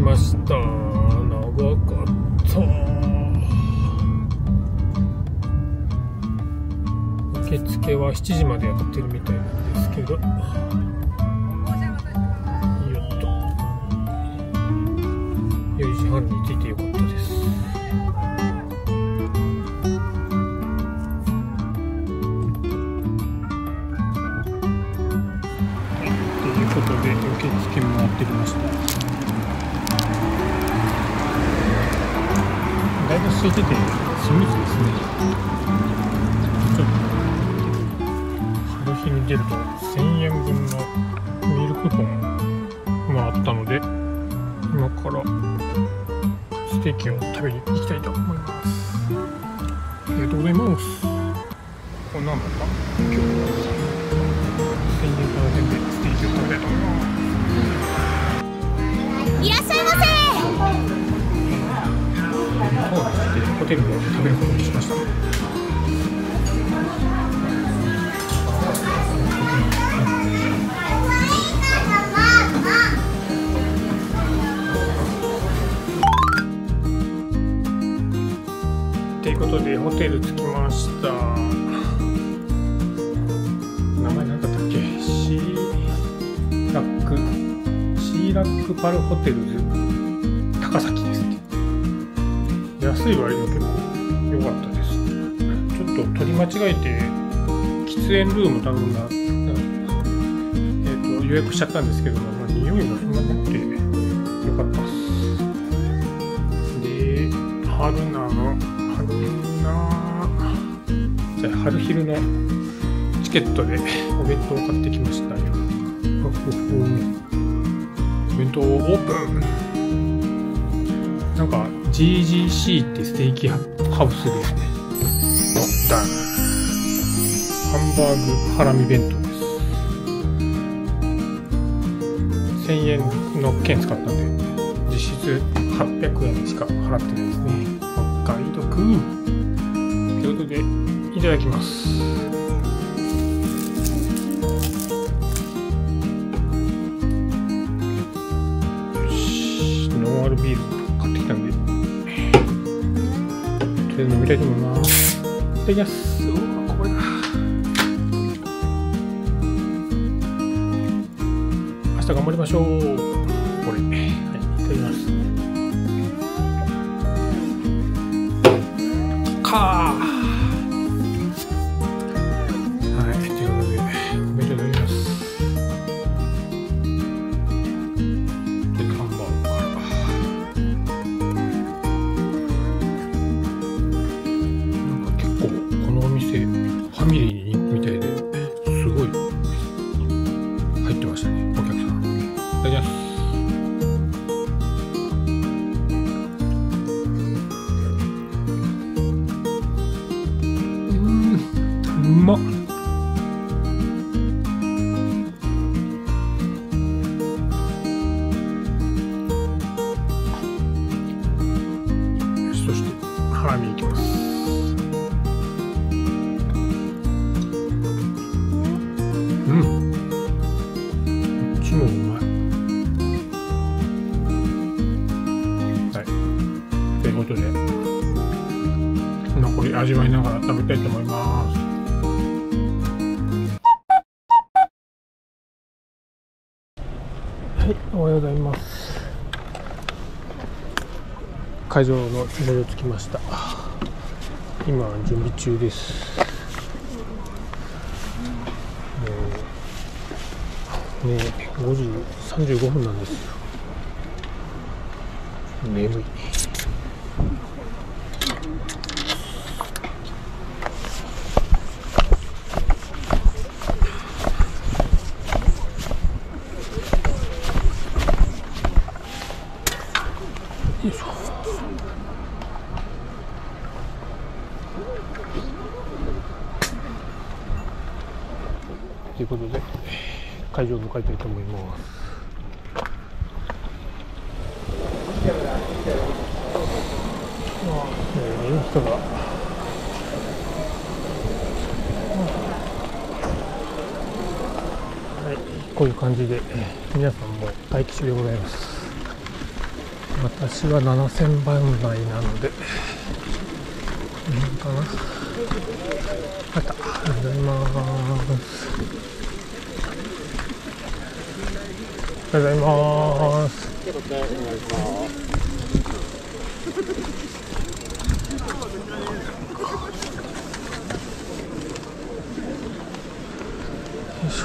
ました。長かった。受付は7時までやってるみたいなんですけど、4時半に着いてよかったです。ということで受付もやってきました。だいぶ空いててスムーズですね。ちょっと春日に出ると1000円分のミルクポンもあったので、今からステーキを食べに行きたいと思います。ありがとうございます。こんなのか今日は1000円からでステーキを食べたいと思います。 いらっしゃいませ。 ホテルで食べることにしました。ということでホテル着きました。名前何だったっけ？シーラックパルホテルズ高崎ですね。安い割には結構良かったです。ちょっと取り間違えて喫煙ルーム頼んだ、予約しちゃったんですけども、匂いもそんなになくて良かったです。で、春昼のチケットでお弁当を買ってきましたよ。お弁当オープン。なんか GGC ってステーキハウスで乗ったハンバーグハラミ弁当です。1000円の券使ったんで実質800円しか払ってないですね。お買い得ということでいただきます。よし、ノンアルビール買ってきたんでとりあえず飲みたいと思います。いただきます。うわ、これだ。明日頑張りましょう。これ、はい、いただきます。かー。ファミリーに人気みたいですごい入ってましたね、お客さん。いただきます。うまっ。そしてハラミいきます。こっちもうまい。はい。ということで、残り味わいながら食べたいと思います。はい、おはようございます。会場の駐車場着きました。今、準備中です。ね、5時35分なんですよ。眠い。よいしょ。ということで会場を迎えたいと思います。いろんな人がはい、こういう感じで皆さんも待機中でございます。 私は7000番台なので、いいのかな。あった。ありがとうございます。ありがとうございます。よいしょ。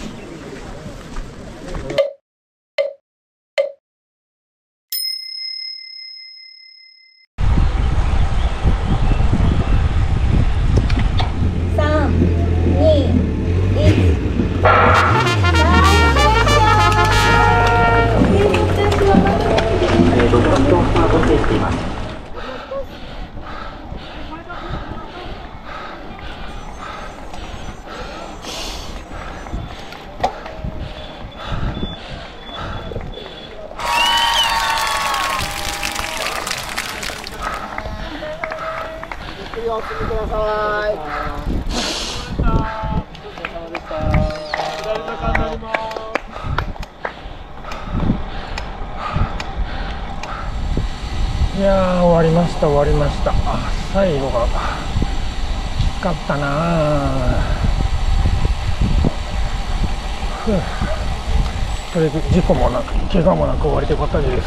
お進みください。 いやー、終わりました、終わりました。最後がきつかったなぁ。とりあえず事故もなく怪我もなく終われてよかったです。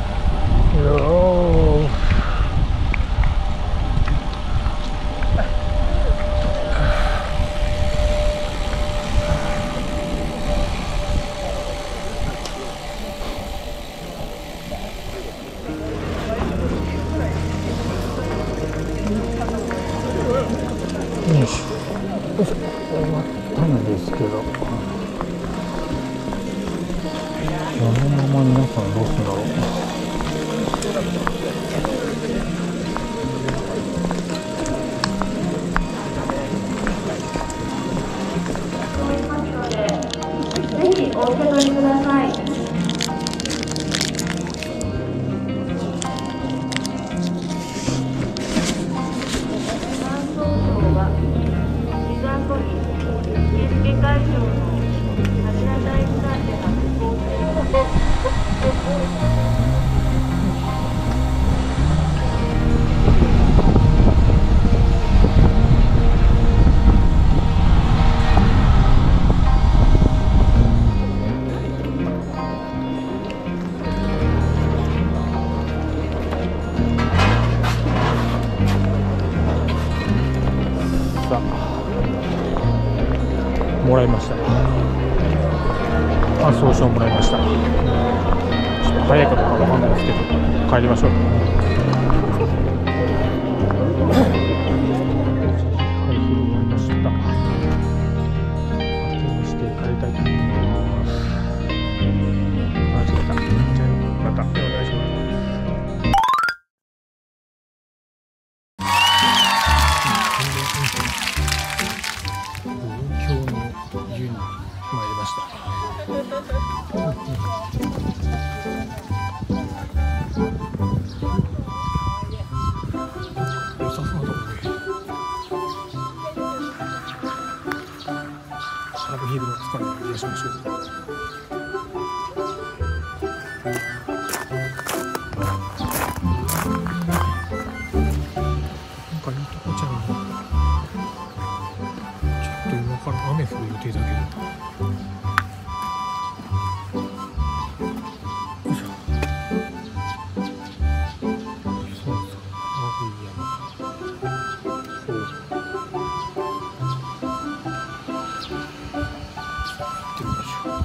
よし、終わったんですけど、このまま皆さんどうするんだろう。 ぜひお受け取りください。 もらいました。送信もらいました。ちょっと早いかどうかわかんないですけど、帰りましょう。開封終わりました。開封して帰りたいと思います。間違えた。じゃあまたお願いします。湯に参りました。良さそうだもんね。ハーブヒールの使いを癒しましょう。なんかいいとこちゃうな。今から雨降る予定だけど、よいしょ。そうそう、青い山。そう。行ってみましょう。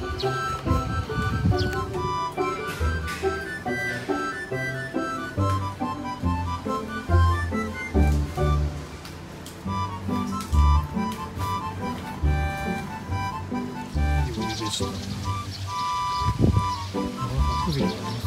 風情がね。